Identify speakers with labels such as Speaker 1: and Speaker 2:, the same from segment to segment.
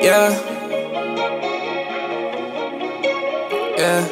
Speaker 1: Yeah. Yeah.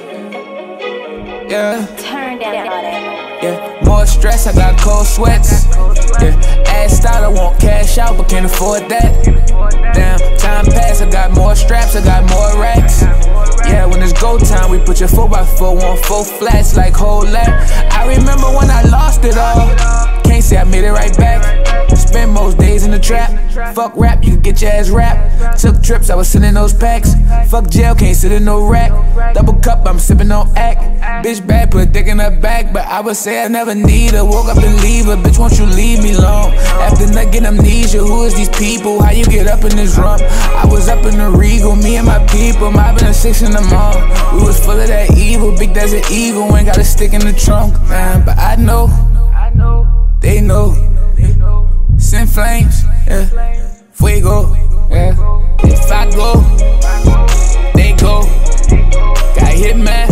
Speaker 1: Yeah.
Speaker 2: Turn down all that.
Speaker 1: Yeah. More stress, I got cold sweats. Yeah. Ass style, I want cash out, but can't afford that. Damn, time pass, I got more straps, I got more racks. Yeah, when it's go time, we put your 4x4 on 4 flats like whole lap. I remember when I lost it all. Can't say I made it right back. Spend most days in the trap. Fuck rap, you can get your ass wrapped. Took trips, I was sitting in those packs. Fuck jail, can't sit in no rack. Double cup, I'm sipping on act. Bitch bad, put a dick in her back, but I would say I never need her. Woke up and leave her, bitch, won't you leave me alone? After nut get amnesia, who is these people? How you get up in this rump? I was up in the Regal, me and my people, mobbing at 6 in the morning. We was full of that evil, big desert eagle, ain't got a stick in the trunk, man. But I know, they know. Send flames, yeah. Fuego, yeah. If I go, they go. Got hitman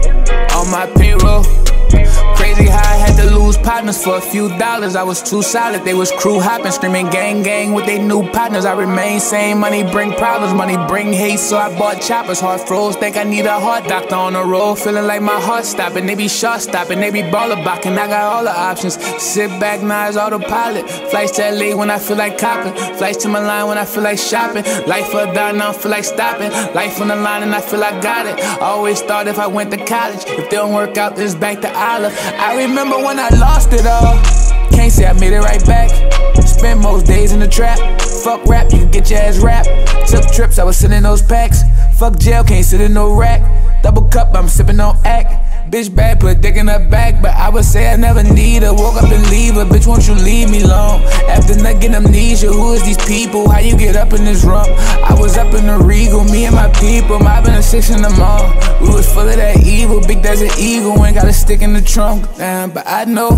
Speaker 1: on my payroll. Crazy how I had to lose partners for a few dollars. I was too solid, they was crew hopping, screaming gang gang with they new partners. I remain sane, money bring problems, money bring hate, so I bought choppers. Heart froze, think I need a heart doctor on the road. Feeling like my heart stopping, they be shot stopping, they be baller blocking. I got all the options, sit back, now it's autopilot. Flights to LA when I feel like copping, flights to Milan when I feel like shopping. Life or die, now I feel like stopping. Life on the line and I feel I got it. I always thought if I went to college, if they don't work out, this back to Olive. I remember when I lost it all. Can't say I made it right back. Spent most days in the trap. Fuck rap, you can get your ass wrapped. Took trips, I was sitting in those packs. Fuck jail, can't sit in no rack. Double cup, I'm sipping on act. Bitch bad, put a dick in her back, but I would say I never need her. Woke up and leave her, bitch, won't you leave me alone? After nut get amnesia, who is these people? How you get up in this rump? I was up in the Regal, me and my people, mobbing at 6 in the morning. We was full of that evil, big desert eagle, ain't got a stick in the trunk. Damn, but I know,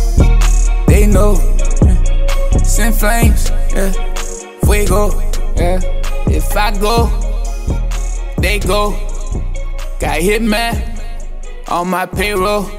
Speaker 1: they know. Send flames, yeah. Fuego, yeah. If I go, they go. Got hitman on my payroll.